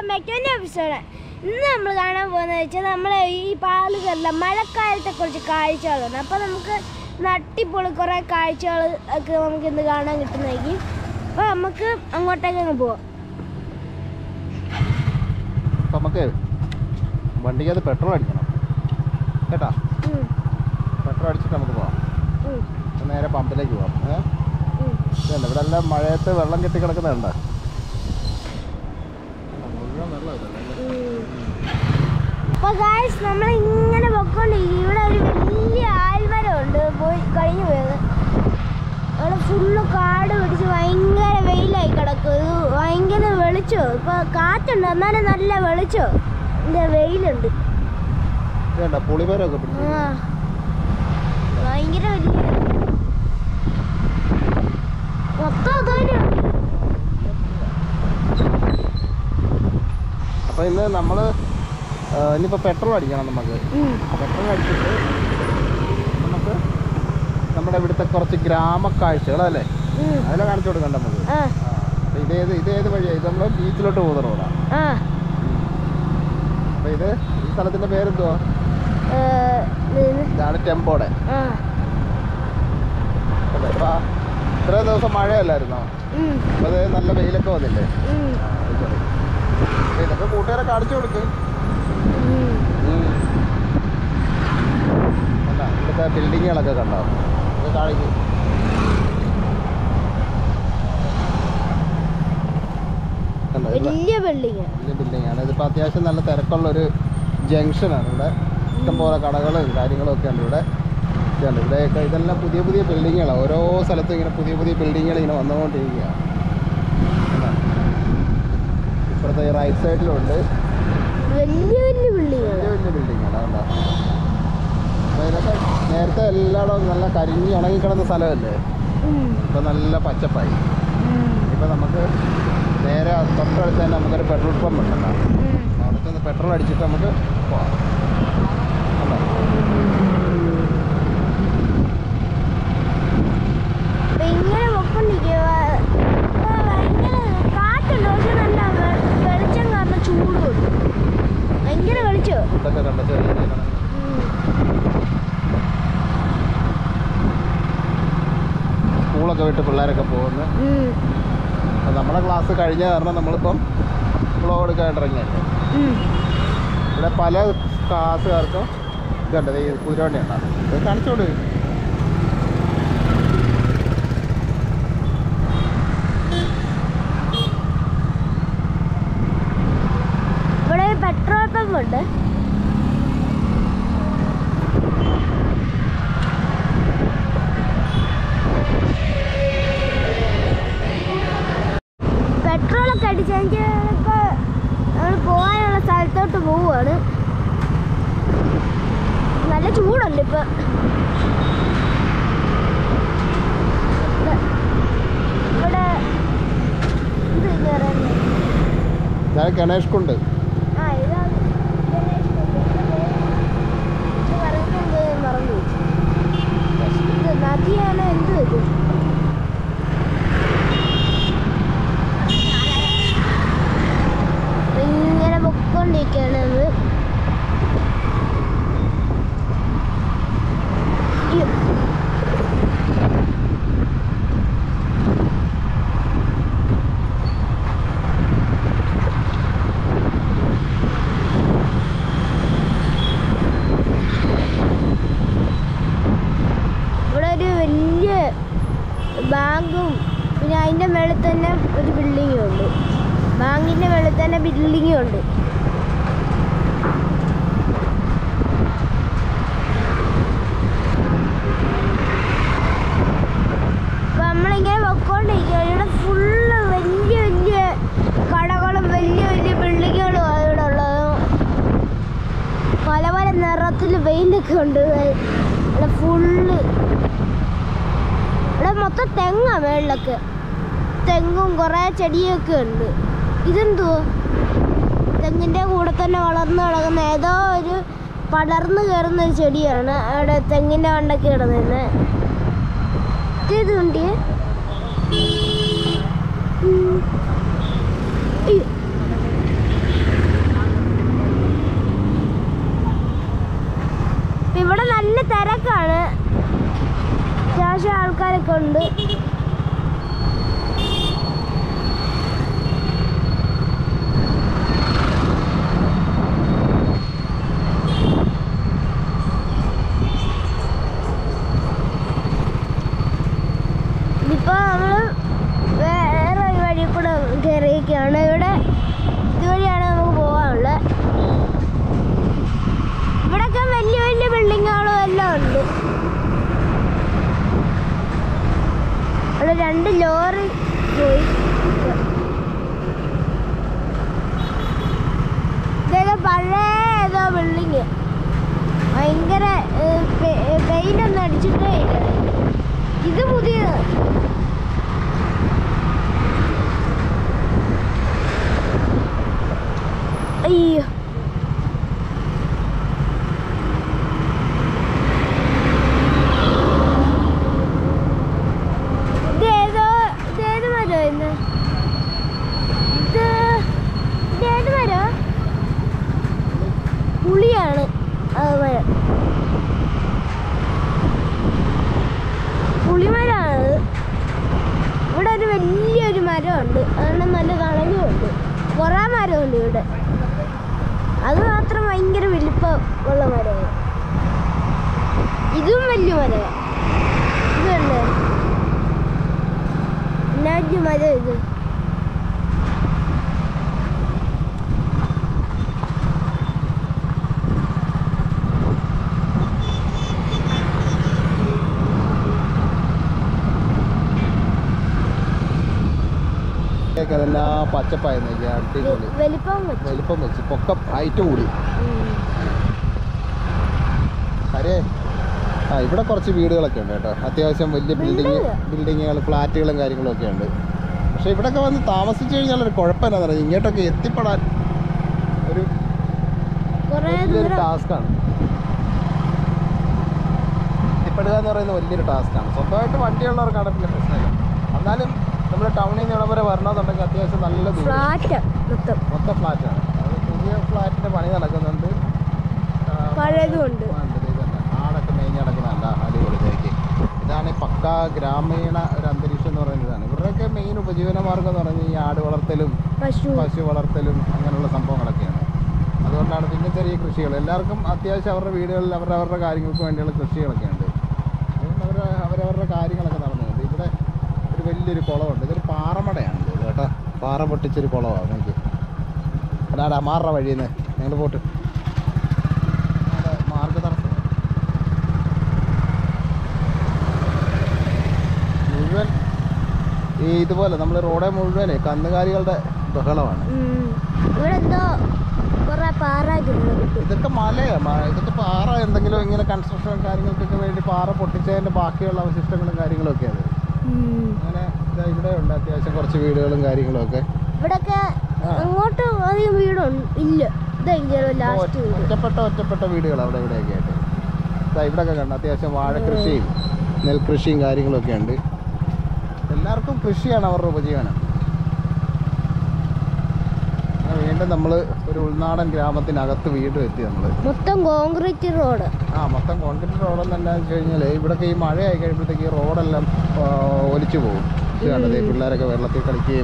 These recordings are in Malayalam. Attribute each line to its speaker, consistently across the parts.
Speaker 1: മറ്റൊരു എപ്പിസോഡ്. ഇന്ന് നമ്മൾ കാണാൻ പോകുന്നത് വെച്ചാൽ നമ്മൾ ഈ പാലുകളിലെ മഴക്കാലത്തെ കുറിച്ച് കാഴ്ചകളുണ്ട്. അപ്പോൾ നമുക്ക് നട്ടിപ്പൊളി കുറേ കാഴ്ചകൾ ഒക്കെ നമുക്ക് ഇന്ന് കാണാൻ കിട്ടുന്നതായിരിക്കും. അപ്പോൾ നമുക്ക് അങ്ങോട്ടേക്ക് അങ്ങ് പോവാം.
Speaker 2: നമുക്ക് വണ്ടിക്കകത്ത് പെട്രോൾ അടിക്കണം കേട്ടോ. പെട്രോൾ അടിച്ചിട്ട് നമുക്ക് പോവാം. നേരെ പമ്പിലേക്ക് പോവാം. ഇവിടെ എല്ലാം മഴയത്ത് വെള്ളം കെട്ടി കിടക്കുന്നുണ്ട്.
Speaker 1: അപ്പോൾ ഗായ്സ് നമ്മളിങ്ങനെ പൊയ്ക്കൊണ്ടിരിക്കും. ഇവിടെ ഒരു വലിയ ആൽമരമുണ്ട് പോയി കഴിഞ്ഞു പോയത്. അവിടെ ഫുള്ള് കാട് പിടിച്ച് ഭയങ്കര വെയിലായി കിടക്കും. ഇത് ഭയങ്കര വെളിച്ചോ. ഇപ്പോൾ കാറ്റുണ്ട് എന്നാലും നല്ല വെളിച്ചോ. ഇതിൻ്റെ വെയിലുണ്ട്. ഭയങ്കര വലിയ മൊത്തം അതുതന്നെയാണ്.
Speaker 2: അപ്പോൾ ഇന്ന് നമ്മൾ ഇനിയിപ്പോൾ പെട്രോൾ അടിക്കണം. നമുക്ക് പെട്രോൾ അടിച്ചിട്ട് നമുക്ക് നമ്മുടെ ഇവിടുത്തെ കുറച്ച് ഗ്രാമക്കാഴ്ചകളല്ലേ അതിനെ കാണിച്ചു കൊടുക്കണ്ട നമുക്ക്. ഇതേത് വഴിയാണ്? ഇത് നമ്മൾ ബീച്ചിലോട്ട് പോകുന്ന റോഡാണ്. അപ്പോൾ ഈ സ്ഥലത്തിൻ്റെ പേരെന്തുവാ? ഇതാണ് ടെമ്പോടെ. അല്ലേ? അപ്പോൾ ഇത്രയും ദിവസം മഴയല്ലായിരുന്നോ? അപ്പോൾ അത് നല്ല വെയിലൊക്കെ വന്നില്ലേ? ഇതൊക്കെ കൂട്ടുകാരെ കാണിച്ചു കൊടുക്ക്. അല്ല ഇവിടുത്തെ ബിൽഡിങ്ങുകളൊക്കെ കണ്ടോ? ഇത് കാണിക്കും.
Speaker 1: വലിയ
Speaker 2: ബിൽഡിങ്ങാണ്. ഇതിപ്പോൾ അത്യാവശ്യം നല്ല തിരക്കുള്ളൊരു ജംഗ്ഷനാണ്. ഇവിടെ ഇഷ്ടംപോലെ കടകളും കാര്യങ്ങളും ഒക്കെ ഉണ്ട്. ഇവിടെയൊക്കെ ഇതെല്ലാം പുതിയ പുതിയ ബിൽഡിങ്ങുകളാണ്. ഓരോ സ്ഥലത്തും ഇങ്ങനെ പുതിയ പുതിയ ബിൽഡിങ്ങുകൾ ഇങ്ങനെ വന്നുകൊണ്ടിരിക്കുകയാണ്. ഇപ്പുറത്തെ ഈ റൈറ്റ് സൈഡിലുണ്ട്
Speaker 1: വലിയ
Speaker 2: ബിൽഡിങ്ങാണ്. അതുകൊണ്ടാ അപ്പോൾ ഇതിനൊക്കെ നേരത്തെ എല്ലായിടവും നല്ല കരിഞ്ഞ് ഉണങ്ങിക്കിടന്ന സ്ഥലമല്ലേ? ഇപ്പം നല്ല പച്ചപ്പായി. ഇപ്പം നമുക്ക് നേരെ തൊട്ടടുത്ത് തന്നെ നമുക്കൊരു പെട്രോൾ പമ്പ് ഉണ്ടല്ലോ. അവിടെ ചെന്ന് പെട്രോൾ അടിച്ചിട്ട് നമുക്ക് പോവാം.
Speaker 1: ഇങ്ങനെ പൊക്കൊണ്ടിരിക്കുക. ഭയങ്കര കാറ്റുണ്ട്. പക്ഷെ നല്ല വെളിച്ചം കാരണം ചൂട് ഭയങ്കര വെളിച്ചോ.
Speaker 2: ഇതൊക്കെ കണ്ട ചെറിയ സ്കൂളൊക്കെ വിട്ട് പിള്ളേരൊക്കെ പോകുന്നു. നമ്മുടെ ക്ലാസ് കഴിഞ്ഞ കാരണം നമ്മളിപ്പം വ്ളോഗ് എടുക്കാനായിട്ട് ഇറങ്ങിയല്ലേ. ഇവിടെ പല ക്ലാസ്സുകാർക്കും ഇതുണ്ട്. ഈ കുതിരവണ്ടി ഉണ്ടാകും. ഇത് കാണിച്ചോട്.
Speaker 1: ഇവിടെ പെട്രോൾ പമ്പ് ഉണ്ട്. പെട്രോളൊക്കെ അടിച്ചെങ്കിൽ നമ്മൾ പോകാനുള്ള സ്ഥലത്തോട്ട് പോവുകയാണ്. നല്ല ചൂടുണ്ട് ഇപ്പം. ഇവിടെ ഇത്
Speaker 2: ഗണേഷ് കൊണ്ട്
Speaker 1: മറന്നു. ഇത് നദിയാണ്. എന്ത് ഇത്? ഇങ്ങനെ പൊക്കൊണ്ടിരിക്കുകയാണ് അത്. ഇവിടെ ഒരു വലിയ ബാങ്കും പിന്നെ അതിൻ്റെ മേളിൽ തന്നെ ഒരു ബിൽഡിങ്ങും ഉണ്ട്. ബാങ്കിൻ്റെ മേളിൽ തന്നെ ബിൽഡിങ്ങും ഉണ്ട്. അപ്പം നമ്മളിങ്ങനെ പൊയ്ക്കൊണ്ടിരിക്കുക. ഇവിടെ ഫുള്ള് വലിയ വലിയ കടകളും വലിയ വലിയ ബിൽഡിങ്ങുകളും ഇവിടെ ഉള്ളത്. പല പല നിറത്തിൽ പെയിൻ്റൊക്കെ ഉണ്ട്. ഇവിടെ ഫുള്ള് ഇവിടെ മൊത്തം തെങ്ങാ. മേളിലൊക്കെ തെങ്ങും കുറേ ചെടിയൊക്കെ ഉണ്ട്. ഇതെന്തുവാ? തെങ്ങിൻ്റെ കൂടെ തന്നെ വളർന്ന് കിടക്കുന്ന ഏതോ ഒരു പടർന്ന് കയറുന്നൊരു ചെടിയാണ്. അവിടെ തെങ്ങിൻ്റെ കണ്ടൊക്കെ കിടന്നിരുന്നത്. ഇത് കണ്ടിയേ? ഉണ്ട്. ഇപ്പൊ നമ്മള് വേറെ ഒരു വഴി കൂടെ കയറിയൊക്കെയാണ്. ഇവിടെ ഇതുവഴിയാണ് നമുക്ക് പോകാനുള്ളത്. ഇവിടൊക്കെ വലിയ വലിയ ബിൽഡിങ്ങുകളും എല്ലാം ഉണ്ട്. അവിടെ 2 ലോറി പോയി. ഇതേതോ പഴയ ഏതോ ബിൽഡിങ്, ഭയങ്കര പെയിന്റ് ഒന്നും അടിച്ചിട്ടേ ഇല്ല. ഇത് പുതിയത്. അയ്യോ, ഇതേത് മരോ ഇന്ന്? ഇതേത് മരോ? പുളിയാണ് മരം. പുളിമരമാണത്. ഇവിടെ ഒരു വലിയൊരു മരമുണ്ട്, അതുകൊണ്ട് നല്ല തണലുമുണ്ട്. കുറേ മരമുണ്ട് ഇവിടെ. അത് മാത്രം ഭയങ്കര വലിപ്പമുള്ള മരമാണ്. ഇതും വലിയ മരമാണ്. ഇതുണ്ട് എന്നാ മരം ഇത്.
Speaker 2: അതെല്ലാം പച്ചപ്പായിരുന്നു. അടിപൊളി വലിപ്പം വെച്ച് പൊക്കം ഹൈറ്റ് കൂടി. അരേ ഇവിടെ കുറച്ച് വീടുകളൊക്കെ ഉണ്ട് കേട്ടോ. അത്യാവശ്യം വലിയ ബിൽഡിങ്ങുകൾ, ഫ്ലാറ്റുകളും കാര്യങ്ങളും ഒക്കെ ഉണ്ട്. പക്ഷെ ഇവിടെയൊക്കെ വന്ന് താമസിച്ചു കഴിഞ്ഞാൽ ഒരു കുഴപ്പമില്ലെന്ന് പറഞ്ഞാൽ ഇങ്ങോട്ടൊക്കെ എത്തിപ്പെടാൻ ഒരു വലിയൊരു ടാസ്ക്കാണ്. എത്തിപ്പെടുക എന്ന് പറയുന്നത് വലിയൊരു ടാസ്ക്കാണ്. സ്വന്തമായിട്ട് വണ്ടിയുള്ളവർക്കാണ് പിന്നെ പ്രശ്നമില്ല. എന്നാലും നമ്മൾ ടൗണിൽ നിന്ന് ഇവിടെ വരെ വരണമെന്നുണ്ടെങ്കിൽ അത്യാവശ്യം നല്ല മൊത്തം ഫ്ലാറ്റാണ്. അത് പുതിയ ഫ്ലാറ്റിൻ്റെ പണി നടക്കുന്നുണ്ട്. ആടൊക്കെ മേഞ്ഞ് നടക്കുന്നതല്ല, അടിപൊളിയായിരിക്കും. ഇതാണ് പക്കാ ഗ്രാമീണ ഒരു അന്തരീക്ഷം എന്ന് പറയുന്നതാണ്. ഇവരുടെയൊക്കെ മെയിൻ ഉപജീവന മാർഗ്ഗം എന്ന് പറഞ്ഞാൽ ഈ ആട് വളർത്തലും പശു വളർത്തലും അങ്ങനെയുള്ള സംഭവങ്ങളൊക്കെയാണ്. അതുകൊണ്ടാണ് പിന്നെ ചെറിയ കൃഷികൾ. എല്ലാവർക്കും അത്യാവശ്യം അവരുടെ വീടുകളിൽ അവരവരുടെ കാര്യങ്ങൾക്ക് വേണ്ടിയുള്ള കൃഷികളൊക്കെ ഉണ്ട്. അതുകൊണ്ട് അവരവരുടെ കാര്യങ്ങളൊക്കെ നടന്നുണ്ട്. ഇവിടെ ഒരു വലിയൊരു കുളമുണ്ട്. ഇതൊരു പാറമടയാണ് ഇത് കേട്ടോ. പാറ പൊട്ടിച്ചൊരു കുളമാണ്. നമുക്ക് അതാടാ മാറുന്ന വഴിയിൽ നിന്ന് ഞങ്ങൾ പോട്ട് മാർഗ്ഗ തടസ്സം മുഴുവൻ ഈ ഇതുപോലെ നമ്മൾ റോഡെ മുഴുവനെ കന്നുകാലികളുടെ ബഹളമാണ്. ഇതൊക്കെ മലയാണ്. ഇതൊക്കെ പാറ എന്തെങ്കിലും ഇങ്ങനെ കൺസ്ട്രക്ഷൻ കാര്യങ്ങൾക്കൊക്കെ വേണ്ടി പാറ പൊട്ടിച്ചതിൻ്റെ ബാക്കിയുള്ള അവശിഷ്ടങ്ങളും കാര്യങ്ങളും ഒക്കെയാണ്. അങ്ങനെ ഇവിടെ ഉണ്ട് അത്യാവശ്യം കുറച്ച് വീടുകളും കാര്യങ്ങളും ഒക്കെ.
Speaker 1: അങ്ങോട്ട് അധികം വീടില്ല.
Speaker 2: ഒറ്റപ്പെട്ട വീടുകൾ അവിടെ ഇവിടെയൊക്കെ ആയിട്ട്. ഇവിടെയൊക്കെ കണ്ട് അത്യാവശ്യം വാഴക്കൃഷിയും നെൽകൃഷിയും കാര്യങ്ങളൊക്കെ ഉണ്ട്. എല്ലാവർക്കും കൃഷിയാണ് അവരുടെ ഉപജീവനം. വീണ്ടും നമ്മൾ ഒരു ഉൾനാടൻ ഗ്രാമത്തിനകത്ത് വീണ്ടും എത്തി. നമ്മൾ
Speaker 1: മൊത്തം കോൺക്രീറ്റ് റോഡ്.
Speaker 2: മൊത്തം കോൺക്രീറ്റ് റോഡെന്ന് എന്താണെന്ന് വെച്ച് കഴിഞ്ഞാൽ ഇവിടെയൊക്കെ ഈ മഴയായി കഴിയുമ്പോഴത്തേക്ക് ഈ റോഡെല്ലാം ഒലിച്ചു പോകും. ഇത് കണ്ടത് പിള്ളേരൊക്കെ വെള്ളത്തിൽ കളിക്കുകയും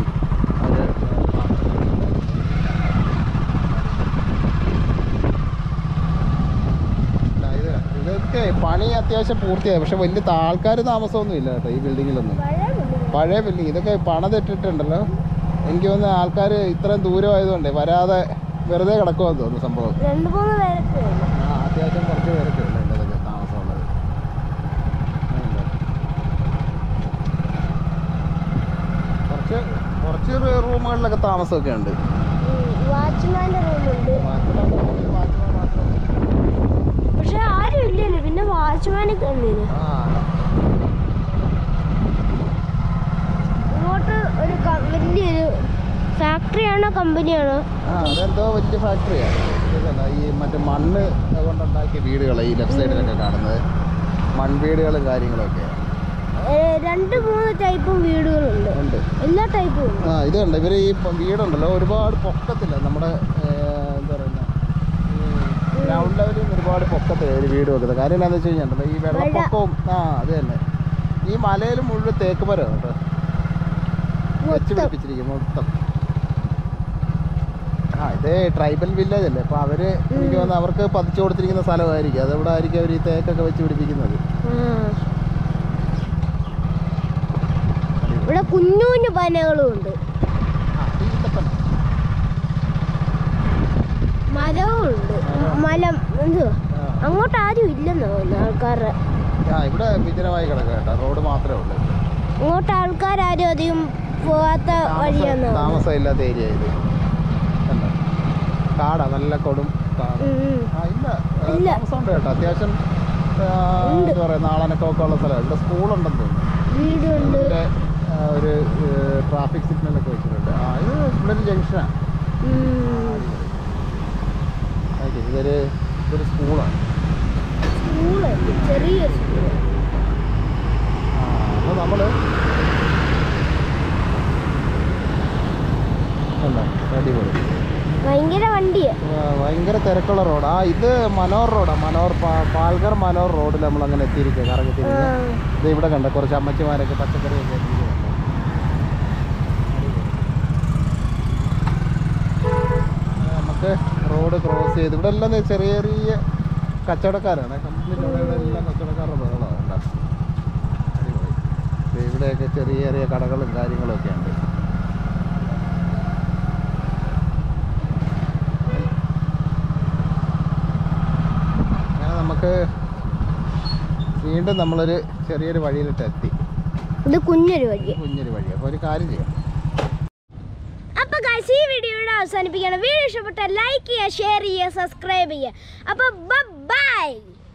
Speaker 2: ഇതൊക്കെ പണി അത്യാവശ്യം പൂർത്തിയായി. പക്ഷെ വലിയ ആൾക്കാർ താമസമൊന്നും ഇല്ല കേട്ടോ ഈ ബിൽഡിങ്ങിലൊന്നും. പഴയ ബിൽഡിങ് ഇതൊക്കെ പണിതിട്ടിട്ടുണ്ടല്ലോ. എനിക്ക് തോന്നുന്നു ആൾക്കാർ ഇത്രയും ദൂരമായതുകൊണ്ട് വരാതെ വെറുതെ കിടക്കുമെന്ന് തോന്നുന്നു സംഭവം. അത്യാവശ്യം കുറച്ച് പേരൊക്കെ ഉണ്ട് ഇതൊക്കെ താമസമുള്ളത്. കുറച്ച് റൂമുകളിലൊക്കെ താമസമൊക്കെ ഉണ്ട്.
Speaker 1: പക്ഷെ ആരും ഇല്ലല്ലോ, പിന്നെ വാച്ച്മാനൊക്കെ ഉണ്ടല്ലോ. ഇങ്ങോട്ട് ഒരു വലിയൊരു ഫാക്ടറിയാണോ കമ്പനിയാണോ?
Speaker 2: അതെന്തോ വലിയ ഫാക്ടറിയാണ്. ഈ മറ്റേ മണ്ണ് കൊണ്ടുണ്ടാക്കിയ വീടുകൾ ഈ ലെഫ്റ്റ് സൈഡിലൊക്കെ കാണുന്നത് മൺവീടുകളും കാര്യങ്ങളൊക്കെ.
Speaker 1: 2-3 ടൈപ്പ് വീടുകളുണ്ട്. എല്ലാ ടൈപ്പും.
Speaker 2: ഇത് കണ്ട ഇവര് ഈ വീടുണ്ടല്ലോ ഒരുപാട് പൊക്കത്തില്ല. നമ്മുടെ എന്താ പറയുക ഗ്രൗണ്ട് ലെവലിൽ ഒരുപാട് പൊക്കത്തില്ല ഒരു വീട് വെക്കുന്നത്. കാര്യം എന്താണെന്ന് വെച്ച് കഴിഞ്ഞാൽ ഈ വെള്ളപ്പൊക്കവും അത് തന്നെ ഈ മലയിൽ മുഴുവൻ തേക്ക് മരം കേട്ടോ, വെച്ച് പിടിപ്പിച്ചിരിക്കും മൊത്തം. ഇത് ട്രൈബൽ വില്ലേജ് അല്ലേ, അപ്പോൾ അവര് എനിക്ക് തോന്നുന്നു അവർക്ക് പതിച്ചു കൊടുത്തിരിക്കുന്ന സ്ഥലമായിരിക്കും, അതെവിടെ ആയിരിക്കും അവർ ഈ തേക്കൊക്കെ വെച്ച് പിടിപ്പിക്കുന്നത്.
Speaker 1: ഇവിടെ കുഞ്ഞു കുഞ്ഞു പനകളും ഉണ്ട്, മരവും ഉണ്ട്. മലം അങ്ങോട്ട് ആരും ഇല്ലെന്നോ ആൾക്കാരുടെ.
Speaker 2: ഇവിടെ വിജനമായി കിടക്കുക കേട്ടോ, റോഡ് മാത്രമേ ഉള്ളൂ.
Speaker 1: അങ്ങോട്ട് ആൾക്കാരും അധികം പോകാത്ത വഴിയാണോ,
Speaker 2: താമസമില്ലാത്ത ഏരിയ ഇത്. കാടാ, നല്ല കൊടും കാട്. ഇല്ല താമസമുണ്ട് കേട്ടോ, അത്യാവശ്യം എന്താ പറയുക നാളനൊക്കെ ഉള്ള സ്ഥലം. ഇവിടെ സ്കൂളുണ്ടെന്ന് തോന്നുന്നു,
Speaker 1: വീടുണ്ട്,
Speaker 2: ഒരു ട്രാഫിക് സിഗ്നലൊക്കെ വെച്ചിട്ടുണ്ട്. ഇത് ഇവിടെ ജംഗ്ഷനാണ്. ഇതൊരു സ്കൂളാണ്,
Speaker 1: ചെറിയ സ്കൂൾ.
Speaker 2: അപ്പോൾ നമ്മൾ അടിപൊളി,
Speaker 1: ഭയങ്കര വണ്ടിയാ,
Speaker 2: ഭയങ്കര തിരക്കുള്ള റോഡാ. ഇത് മനോഹർ റോഡാണ്, പാൽഘർ മനോഹർ റോഡിൽ നമ്മൾ അങ്ങനെ എത്തിയിരിക്കുക, കറങ്ങി തിരിഞ്ഞ്. ഇത് ഇവിടെ കണ്ട കുറച്ച് അമ്മച്ചിമാരൊക്കെ പച്ചക്കറിയൊക്കെ എത്തിയിരിക്കുന്നുണ്ട്. നമുക്ക് റോഡ് ക്രോസ് ചെയ്ത് ഇവിടെ എല്ലാം ചെറിയ ചെറിയ കച്ചവടക്കാരാണ്, കംപ്ലീറ്റ് എല്ലാം കച്ചവടക്കാരുടെ ബഹളമാണ്. ഇവിടെയൊക്കെ ചെറിയ ചെറിയ കടകളും കാര്യങ്ങളും ഒക്കെ ഉണ്ട്. അങ്ങനെ നമുക്ക് വീണ്ടും നമ്മളൊരു ചെറിയൊരു വഴിയിലിട്ട് എത്തി.
Speaker 1: ഇത് കുഞ്ഞൊരു
Speaker 2: വഴി. അപ്പോൾ ഒരു കാര്യം ചെയ്യാം,
Speaker 1: അപ്പോൾ ഗൈസ് ഈ വീഡിയോ ഇവിടെ അവസാനിപ്പിക്കുകയാണ്. വീഡിയോ ഇഷ്ടപ്പെട്ടാൽ ലൈക്ക് ചെയ്യുക, ഷെയർ ചെയ്യുക, സബ്സ്ക്രൈബ് ചെയ്യുക. അപ്പോൾ ബൈ.